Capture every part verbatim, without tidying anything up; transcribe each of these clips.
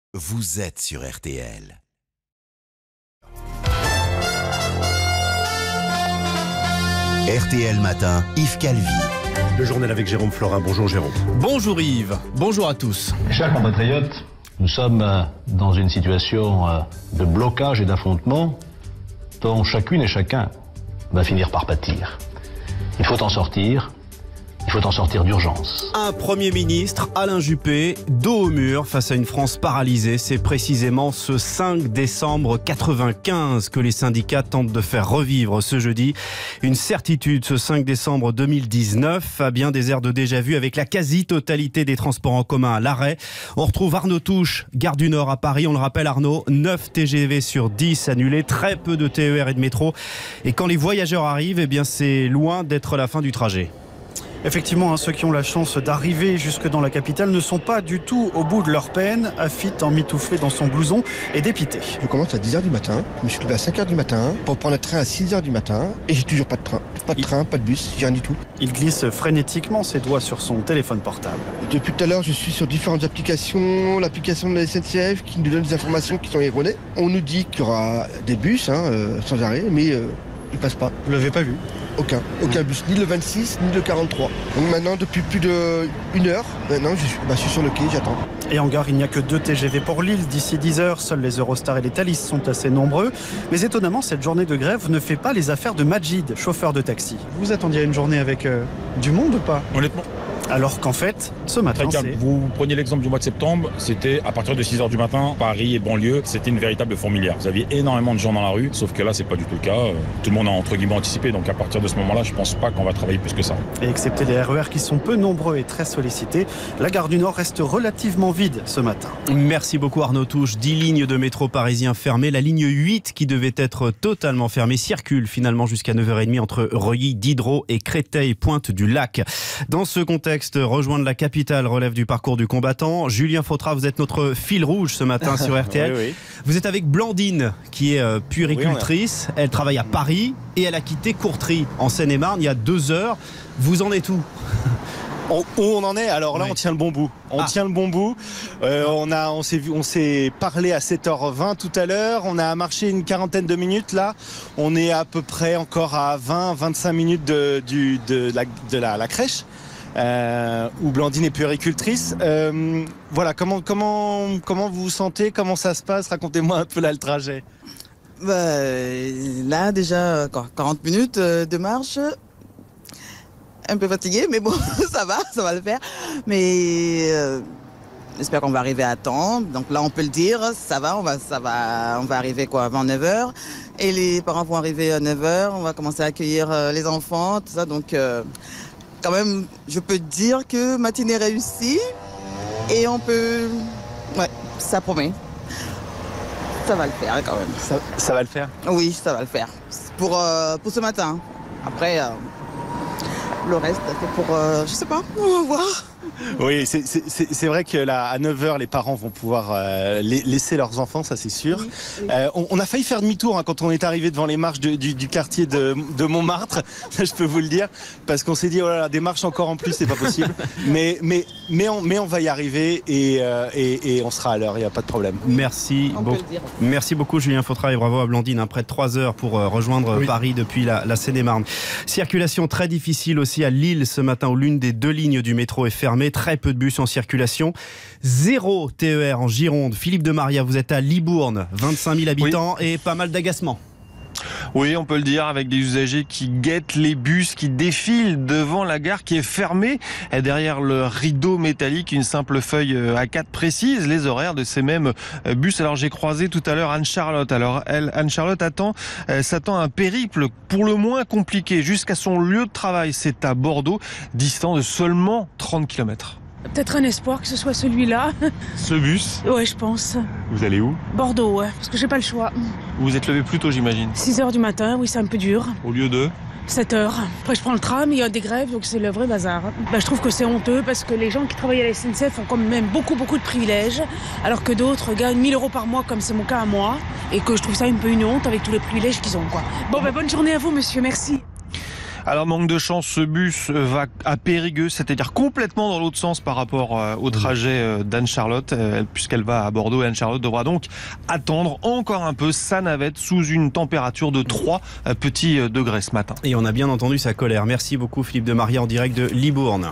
Vous êtes sur R T L. R T L Matin, Yves Calvi. Le journal avec Jérôme Florin. Bonjour Jérôme. Bonjour Yves, bonjour à tous. Chers compatriotes, nous sommes dans une situation de blocage et d'affrontement dont chacune et chacun va finir par pâtir. Il faut en sortir. Il faut en sortir d'urgence. Un Premier ministre, Alain Juppé, dos au mur face à une France paralysée. C'est précisément ce cinq décembre quatre-vingt-quinze que les syndicats tentent de faire revivre ce jeudi. Une certitude, ce cinq décembre deux mille dix-neuf, à bien des airs de déjà-vu, avec la quasi-totalité des transports en commun à l'arrêt. On retrouve Arnaud Touche, gare du Nord à Paris. On le rappelle Arnaud, neuf T G V sur dix annulés, très peu de T E R et de métro. Et quand les voyageurs arrivent, eh bien c'est loin d'être la fin du trajet. Effectivement, hein, ceux qui ont la chance d'arriver jusque dans la capitale ne sont pas du tout au bout de leur peine. Affit emmitouflé dans son blouson et dépité. Je commence à dix heures du matin, je me suis levé à cinq heures du matin pour prendre le train à six heures du matin et j'ai toujours pas de train. Pas de train, pas de bus, j'ai rien du tout. Il glisse frénétiquement ses doigts sur son téléphone portable. Depuis tout à l'heure, je suis sur différentes applications, l'application de la S N C F qui nous donne des informations qui sont erronées. On nous dit qu'il y aura des bus hein, euh, sans arrêt, mais euh, ils passent pas. Vous l'avez pas vu ? Aucun, aucun bus, ni le vingt-six, ni le quarante-trois. Donc maintenant, depuis plus d'une heure, maintenant, je suis, bah, je suis sur le quai, j'attends. Et en gare, il n'y a que deux T G V pour Lille. D'ici dix heures, seuls les Eurostar et les Thalys sont assez nombreux. Mais étonnamment, cette journée de grève ne fait pas les affaires de Majid, chauffeur de taxi. Vous attendiez à une journée avec euh, du monde ou pas ? Honnêtement. Alors qu'en fait, ce matin, c'est... Vous preniez l'exemple du mois de septembre, c'était à partir de six heures du matin, Paris et banlieue, c'était une véritable fourmilière. Vous aviez énormément de gens dans la rue, sauf que là, c'est pas du tout le cas. Tout le monde a entre guillemets anticipé, donc à partir de ce moment-là, je pense pas qu'on va travailler plus que ça. Et excepté les R E R qui sont peu nombreux et très sollicités, la gare du Nord reste relativement vide ce matin. Merci beaucoup Arnaud Touche. dix lignes de métro parisien fermées. La ligne huit, qui devait être totalement fermée, circule finalement jusqu'à neuf heures trente entre Reuilly, Diderot et Créteil-Pointe-du-Lac. Dans ce contexte, rejoindre la capitale relève du parcours du combattant. Julien Fautra, vous êtes notre fil rouge ce matin sur R T L. Oui, oui. Vous êtes avec Blandine, qui est euh, puéricultrice. Oui, a... Elle travaille à Paris et elle a quitté Courtrai, en Seine-et-Marne, il y a deux heures. Vous en êtes où ? On, où on en est? Alors là, oui. on tient le bon bout. On ah. tient le bon bout. Euh, on a, on s'est vu, on s'est parlé à sept heures vingt tout à l'heure. On a marché une quarantaine de minutes là. On est à peu près encore à vingt à vingt-cinq minutes de, du, de, la, de la, la crèche. Euh, où Blandine est puéricultrice. Euh, voilà, comment, comment, comment vous vous sentez? Comment ça se passe? Racontez-moi un peu là le trajet. Bah, là, déjà, quarante minutes de marche. Un peu fatigué, mais bon, ça va, ça va le faire. Mais euh, j'espère qu'on va arriver à temps. Donc là, on peut le dire, ça va, on va, ça va, on va arriver quoi, avant neuf heures. Et les parents vont arriver à neuf heures. On va commencer à accueillir les enfants, tout ça. Donc, euh, quand même, je peux dire que matinée réussie. Et on peut... Ouais, ça promet. Ça va le faire quand même. Ça, ça va le faire? Oui, ça va le faire. Pour, euh, pour ce matin. Après... Euh, le reste, c'est pour... Euh, je sais pas, on va voir. Oui, c'est vrai que là, à neuf heures, les parents vont pouvoir euh, laisser leurs enfants, ça c'est sûr. Oui, oui. Euh, on, on a failli faire demi-tour hein, quand on est arrivé devant les marches de, du, du quartier de, de Montmartre, je peux vous le dire, parce qu'on s'est dit, oh là là, des marches encore en plus, c'est pas possible. mais, mais, mais, on, mais on va y arriver et, euh, et, et on sera à l'heure, il n'y a pas de problème. Merci, beau, merci beaucoup Julien Fautra et bravo à Blandine, hein, près de trois heures pour euh, rejoindre oui. Paris depuis la, la Seine-et-Marne. Circulation très difficile aussi à Lille ce matin où l'une des deux lignes du métro est fermée. Très peu de bus en circulation. Zéro T E R en Gironde. Philippe de Maria, vous êtes à Libourne, vingt-cinq mille habitants oui. et pas mal d'agacement. Oui, on peut le dire, avec des usagers qui guettent les bus, qui défilent devant la gare qui est fermée. Et derrière le rideau métallique, une simple feuille A quatre précise les horaires de ces mêmes bus. Alors j'ai croisé tout à l'heure Anne-Charlotte. Alors elle, Anne-Charlotte attend, euh, s'attend à un périple pour le moins compliqué jusqu'à son lieu de travail. C'est à Bordeaux, distant de seulement trente kilomètres. Peut-être un espoir que ce soit celui-là. Ce bus? Ouais, je pense. Vous allez où? Bordeaux, ouais, parce que j'ai pas le choix. Vous vous êtes levé plus tôt, j'imagine? six heures du matin, oui, c'est un peu dur. Au lieu de? sept heures. Après, je prends le tram, il y a des grèves, donc c'est le vrai bazar. Ben, je trouve que c'est honteux parce que les gens qui travaillent à la S N C F ont quand même beaucoup, beaucoup de privilèges, alors que d'autres gagnent mille euros par mois, comme c'est mon cas à moi, et que je trouve ça un peu une honte avec tous les privilèges qu'ils ont, quoi. Bon, ben, bonne journée à vous, monsieur, merci. Alors manque de chance, ce bus va à Périgueux, c'est-à-dire complètement dans l'autre sens par rapport au trajet d'Anne-Charlotte, puisqu'elle va à Bordeaux et Anne-Charlotte devra donc attendre encore un peu sa navette sous une température de trois petits degrés ce matin. Et on a bien entendu sa colère. Merci beaucoup Philippe de Maria en direct de Libourne.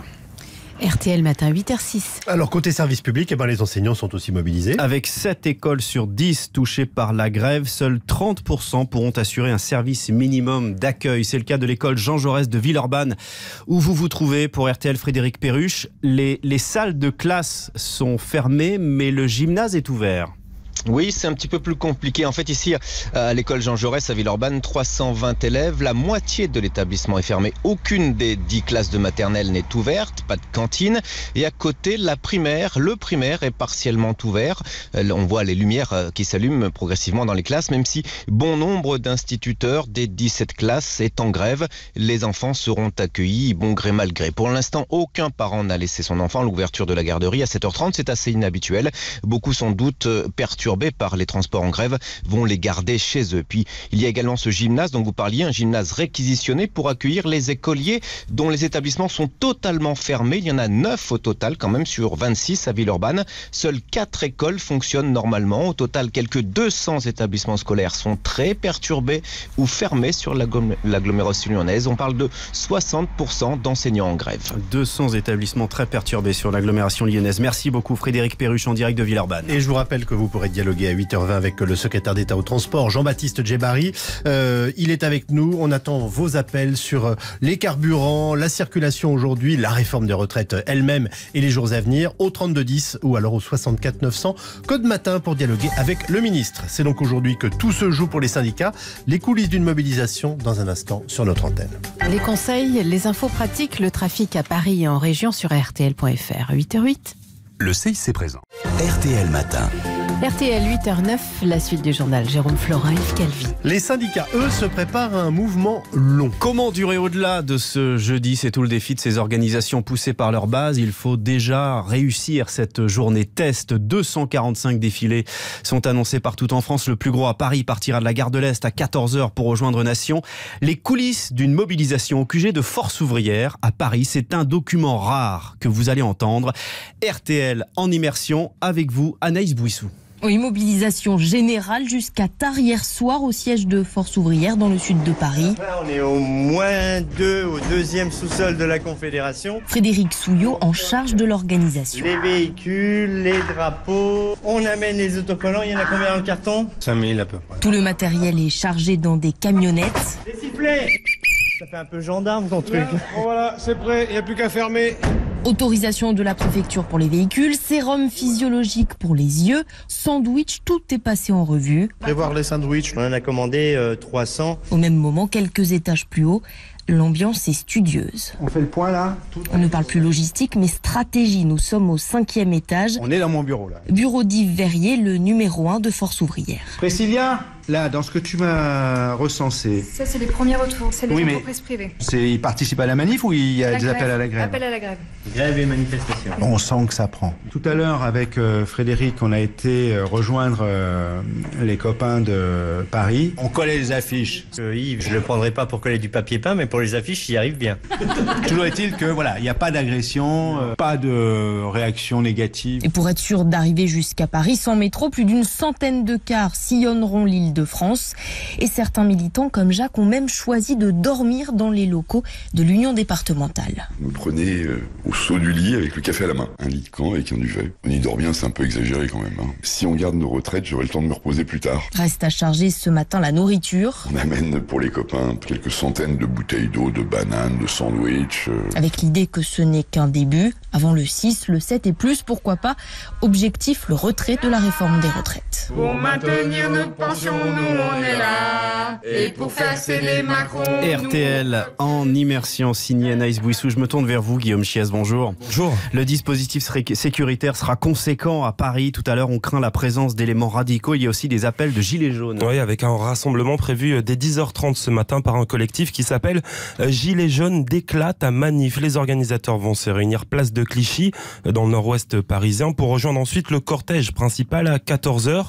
R T L matin, huit heures six. Alors côté service public, eh ben, les enseignants sont aussi mobilisés. Avec sept écoles sur dix touchées par la grève, seuls trente pour cent pourront assurer un service minimum d'accueil. C'est le cas de l'école Jean Jaurès de Villeurbanne où vous vous trouvez. Pour R T L, Frédéric Perruche, les, les salles de classe sont fermées mais le gymnase est ouvert. Oui, c'est un petit peu plus compliqué. En fait, ici, à l'école Jean Jaurès à Villeurbanne, trois cent vingt élèves. La moitié de l'établissement est fermée. Aucune des dix classes de maternelle n'est ouverte. Pas de cantine. Et à côté, la primaire, le primaire est partiellement ouvert. On voit les lumières qui s'allument progressivement dans les classes, même si bon nombre d'instituteurs des dix-sept classes est en grève. Les enfants seront accueillis bon gré mal gré. Pour l'instant, aucun parent n'a laissé son enfant à l'ouverture de la garderie à sept heures trente. C'est assez inhabituel. Beaucoup sans doute perturbés par les transports en grève vont les garder chez eux. Puis il y a également ce gymnase dont vous parliez, un gymnase réquisitionné pour accueillir les écoliers dont les établissements sont totalement fermés. Il y en a neuf au total quand même sur vingt-six à Villeurbanne. Seules quatre écoles fonctionnent normalement. Au total, quelques deux cents établissements scolaires sont très perturbés ou fermés sur l'agglomération lyonnaise. On parle de soixante pour cent d'enseignants en grève. deux cents établissements très perturbés sur l'agglomération lyonnaise. Merci beaucoup Frédéric Perruche en direct de Villeurbanne. Et je vous rappelle que vous pourrez dialoguer à huit heures vingt avec le secrétaire d'État au transport, Jean-Baptiste Djebari. Euh, il est avec nous. On attend vos appels sur les carburants, la circulation aujourd'hui, la réforme des retraites elle-même et les jours à venir au trente-deux dix ou alors au soixante-quatre neuf cents. Code matin pour dialoguer avec le ministre. C'est donc aujourd'hui que tout se joue pour les syndicats. Les coulisses d'une mobilisation dans un instant sur notre antenne. Les conseils, les infos pratiques, le trafic à Paris et en région sur R T L point F R. huit heures huit. Le C I C présent. R T L matin. R T L huit heures neuf, la suite du journal. Jérôme Florin, Yves Calvi. Les syndicats, eux, se préparent à un mouvement long. Comment durer au-delà de ce jeudi? C'est tout le défi de ces organisations poussées par leur base. Il faut déjà réussir cette journée test. deux cent quarante-cinq défilés sont annoncés partout en France. Le plus gros à Paris partira de la gare de l'Est à quatorze heures pour rejoindre Nation. Les coulisses d'une mobilisation au Q G de Force ouvrière à Paris. C'est un document rare que vous allez entendre. R T L en immersion avec vous, Anaïs Bouissou. Oui, mobilisation générale jusqu'à tard hier soir au siège de Force ouvrière dans le sud de Paris. Là, on est au moins deux, au deuxième sous-sol de la Confédération. Frédéric Souillot en charge de l'organisation. Les véhicules, les drapeaux, on amène les autocollants, il y en a combien dans le carton? cinq mille à peu près. Tout le matériel est chargé dans des camionnettes. Les sifflets! Ça fait un peu gendarme ton truc. Bon voilà, c'est prêt, il n'y a plus qu'à fermer. Autorisation de la préfecture pour les véhicules, sérum physiologique pour les yeux, sandwich, tout est passé en revue. Prévoir les sandwichs, on en a commandé euh, trois cents. Au même moment, quelques étages plus haut, l'ambiance est studieuse. On fait le point là. Tout on ne parle plus logistique mais stratégie, nous sommes au cinquième étage. On est dans mon bureau là. Bureau d'Yves Verrier, le numéro un de Force ouvrière. Priscilla, là, dans ce que tu m'as recensé. Ça, c'est les premiers retours, c'est les oui, entreprises privées. C'est, ils participent à la manif ou il y a la des grève. appels à la grève? Appel à la grève. Grève et manifestation. On sent que ça prend. Tout à l'heure, avec euh, Frédéric, on a été euh, rejoindre euh, les copains de Paris. On collait les affiches. Euh, Yves, je le prendrai pas pour coller du papier peint, mais pour les affiches, il arrive bien. Toujours est-il que voilà, il n'y a pas d'agression, euh, pas de réaction négative. Et pour être sûr d'arriver jusqu'à Paris sans métro, plus d'une centaine de cars sillonneront l'Île-de-France. Et certains militants comme Jacques ont même choisi de dormir dans les locaux de l'Union départementale. Vous prenez euh, au saut du lit avec le café à la main, un lit de camp avec un duvet. On y dort bien, c'est un peu exagéré quand même. Hein. Si on garde nos retraites, j'aurai le temps de me reposer plus tard. Reste à charger ce matin la nourriture. On amène pour les copains quelques centaines de bouteilles d'eau, de bananes, de sandwichs. Euh... Avec l'idée que ce n'est qu'un début. Avant le six, le sept et plus, pourquoi pas. Objectif, le retrait de la réforme des retraites. Pour maintenir nos pensions, nous on est là. Et pour faire céder Macron. R T L en immersion, signé Anaïs Bouissou. Je me tourne vers vous, Guillaume Chies, bonjour. Bonjour. Le dispositif sécuritaire sera conséquent à Paris. Tout à l'heure, on craint la présence d'éléments radicaux. Il y a aussi des appels de gilets jaunes. Oui, avec un rassemblement prévu dès dix heures trente ce matin par un collectif qui s'appelle Gilets jaunes d'éclate à manif. Les organisateurs vont se réunir place de Clichy, dans le nord-ouest parisien, pour rejoindre ensuite le cortège principal à quatorze heures.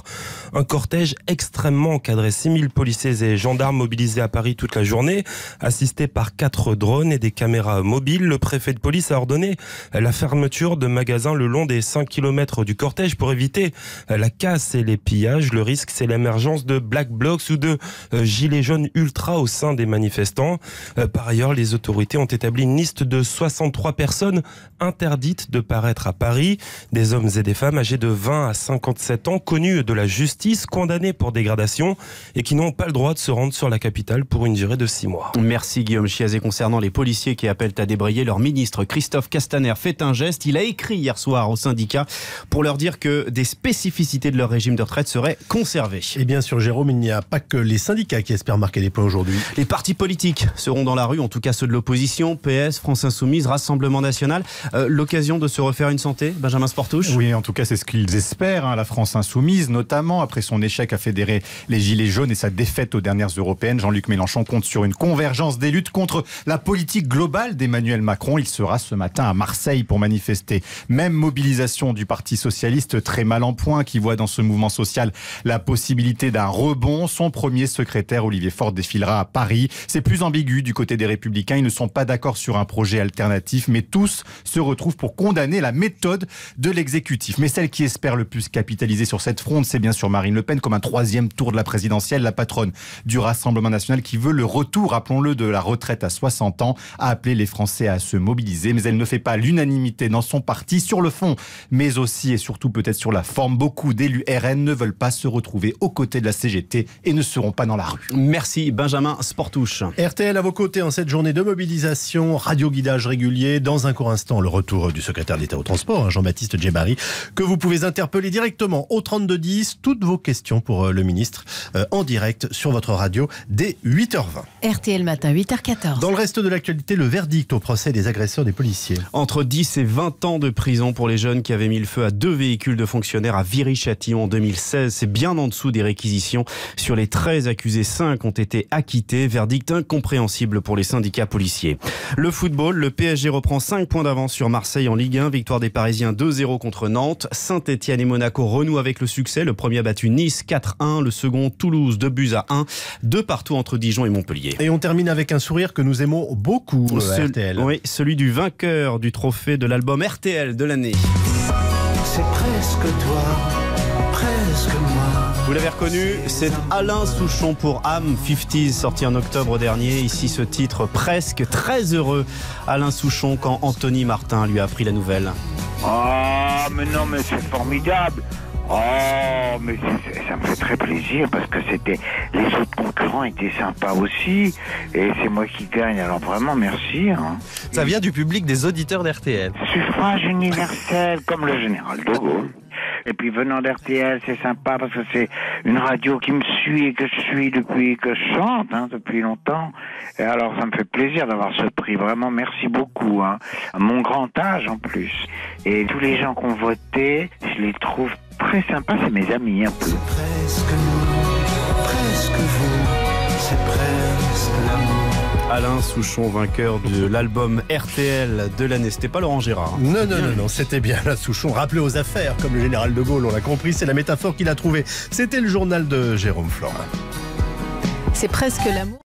Un cortège extrêmement encadré. six mille policiers et gendarmes mobilisés à Paris toute la journée, assistés par quatre drones et des caméras mobiles. Le préfet de police a ordonné la fermeture de magasins le long des cinq kilomètres du cortège pour éviter la casse et les pillages. Le risque, c'est l'émergence de Black Blocs ou de gilets jaunes ultra au sein des manifestants. Par ailleurs, les autorités ont établi une liste de soixante-trois personnes interdites de paraître à Paris. Des hommes et des femmes âgés de vingt à cinquante-sept ans, connus de la justice, condamnés pour dégradation et qui n'ont pas le droit de se rendre sur la capitale pour une durée de six mois. Merci Guillaume Chiazet. Concernant les policiers qui appellent à débrayer, leur ministre Christophe Castaner fait un geste. Il a écrit hier soir aux syndicats pour leur dire que des spécificités de leur régime de retraite seraient conservées. Et bien sûr, Jérôme, il n'y a pas que les syndicats qui espèrent marquer des points aujourd'hui. Les partis politiques seront dans la rue, en tout cas ceux de l'opposition, P S, France Insoumise, Rassemblement National. Euh, l'occasion de se refaire une santé, Benjamin Sportouche? Oui, en tout cas c'est ce qu'ils espèrent, hein, la France Insoumise, notamment après son échec à fédérer les Gilets jaunes et sa défaite aux dernières européennes. Jean-Luc Mélenchon compte sur une convergence des luttes contre la politique globale d'Emmanuel Macron. Il sera ce matin à Marseille pour manifester. Même mobilisation du Parti socialiste, très mal en point, qui voit dans ce mouvement social la possibilité d'un rebond. Son premier secrétaire, Olivier Faure, défilera à Paris. C'est plus ambigu du côté des Républicains. Ils ne sont pas d'accord sur un projet alternatif, mais tous se retrouvent pour condamner la méthode de l'exécutif. Mais celle qui espère le plus capitaliser sur cette fronde, c'est bien sûr Marine Le Pen, comme un troisième tour de la présidentielle, la patronne du Rassemblement national qui veut le retour, rappelons-le, de la retraite à soixante ans, a appelé les Français à se mobiliser. Mais elle ne fait pas l'unanimité dans son parti sur le fond, mais aussi et surtout peut-être sur la forme. Beaucoup d'élus R N ne veulent pas se retrouver aux côtés de la C G T et ne seront pas dans la rue. Merci Benjamin Sportouche. R T L à vos côtés en cette journée de mobilisation, radio-guidage régulier. Dans un court instant, le retour du secrétaire d'État au transport, Jean-Baptiste Djebbari, que vous pouvez interpeller directement au trente-deux dix. Toutes vos questions pour le ministre euh, en direct sur votre radio dès huit heures vingt. R T L matin, huit heures quatorze. Dans le reste de l'actualité, le verdict au procès des agresseurs des policiers. Entre dix et vingt ans de prison pour les jeunes qui avaient mis le feu à deux véhicules de fonctionnaires à Viry-Châtillon en deux mille seize. C'est bien en dessous des réquisitions. Sur les treize accusés, cinq ont été acquittés. Verdict incompréhensible pour les syndicats policiers. Le football, le P S G reprend cinq points d'avance sur Marseille en Ligue un. Victoire des Parisiens deux zéro contre Nantes. Saint-Etienne et Monaco renouent avec le succès. Le premier a battu Nice quatre un. Le second, Toulouse, deux buts à un. Deux partout entre Dijon et Montpellier. Et on termine avec un sourire que nous aimons beaucoup, euh, R T L. Oui, celui du vainqueur du trophée de l'album R T L de l'année. C'est presque toi, presque moi. Vous l'avez reconnu, c'est Alain Souchon pour Am cinquante, sorti en octobre dernier. Ici ce titre presque, très heureux. Alain Souchon quand Anthony Martin lui a appris la nouvelle. Ah, mais non, mais c'est formidable. Oh, mais ça me fait très plaisir parce que c'était les autres concurrents étaient sympas aussi et c'est moi qui gagne. Alors vraiment merci. Hein. Ça vient du public des auditeurs d'R T L. Suffrage universel comme le général de Gaulle. Et puis venant d'R T L, c'est sympa parce que c'est une radio qui me suit et que je suis depuis que je chante, hein, depuis longtemps. Et alors ça me fait plaisir d'avoir ce prix. Vraiment merci beaucoup. Hein. À mon grand âge en plus. Et tous les gens qui ont voté, je les trouve très sympas, c'est mes amis un peu. Presque nous, presque vous, c'est presque l'amour. Alain Souchon, vainqueur de l'album R T L de l'année. C'était pas Laurent Gérard. Hein. Non, non, non, non, c'était bien Alain Souchon. Rappelé aux affaires, comme le général de Gaulle, on l'a compris, c'est la métaphore qu'il a trouvée. C'était le journal de Jérôme Florin. C'est presque l'amour.